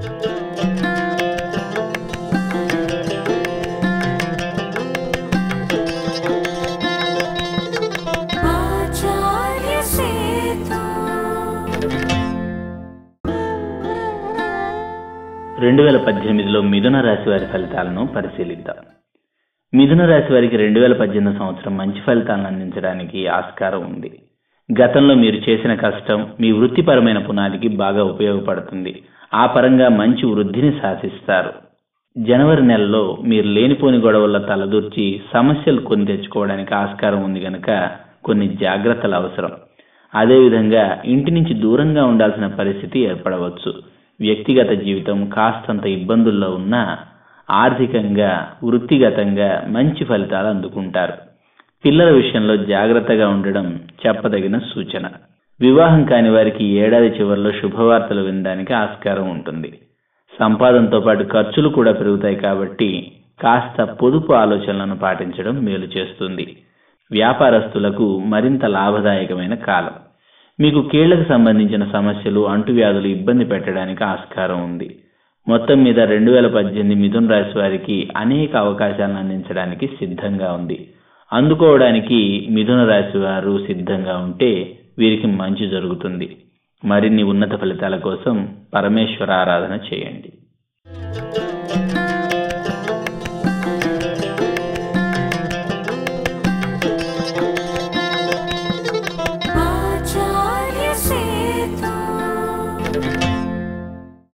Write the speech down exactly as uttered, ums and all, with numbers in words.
రెండు వేల పద్దెనిమిదిలో మిథున రాశి వారి ఫలితాలను పరిశీలిద్దాం. మిథున రాశి వారికి రెండు వేల పద్దెనిమిది సంవత్సరం మంచి ఫలితాలను అందించడానికి ఆస్కారం ఉంది. గతంలో మీరు చేసిన కష్టం మీ వృత్తిపరమైన పునాదికి బాగా ఉపయోగపడుతుంది. ఆ పరంగా మంచి వృద్ధిని సాధిస్తారు. జనవరి నెలలో మీరు లేనిపోని గొడవల్లో తలదూర్చి సమస్యలు కొని తెచ్చుకోవడానికి ఆస్కారం ఉంది కనుక కొన్ని జాగ్రత్తలు అవసరం. అదేవిధంగా ఇంటి నుంచి దూరంగా ఉండాల్సిన పరిస్థితి ఏర్పడవచ్చు. వ్యక్తిగత జీవితం కాస్తంత ఇబ్బందుల్లో ఉన్నా ఆర్థికంగా వృత్తిగతంగా మంచి ఫలితాలు అందుకుంటారు. పిల్లల విషయంలో జాగ్రత్తగా ఉండడం చెప్పదగిన సూచన. వివాహం కాని వారికి ఏడాది చివరిలో శుభవార్తలు వినడానికి ఆస్కారం ఉంటుంది. సంపాదనతో పాటు ఖర్చులు కూడా పెరుగుతాయి కాబట్టి కాస్త పొదుపు ఆలోచనలను పాటించడం మేలు చేస్తుంది. వ్యాపారస్తులకు మరింత లాభదాయకమైన కాలం. మీకు కీళ్లకు సంబంధించిన సమస్యలు అంటువ్యాధులు ఇబ్బంది పెట్టడానికి ఆస్కారం ఉంది. మొత్తం మీద రెండు వేల పద్దెనిమిది మిథున రాశి వారికి అనేక అవకాశాలను అందించడానికి సిద్ధంగా ఉంది. అందుకోవడానికి మిథున రాశి వారు సిద్ధంగా ఉంటే వీరికి మంచి జరుగుతుంది. మరిన్ని ఉన్నత ఫలితాల కోసం పరమేశ్వర ఆరాధన చేయండి.